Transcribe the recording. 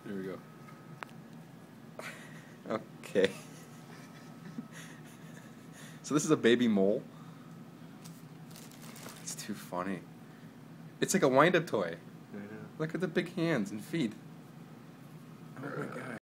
There we go. Okay. So this is a baby mole. It's too funny. It's like a wind-up toy. I know. Look at the big hands and feet. Oh my god.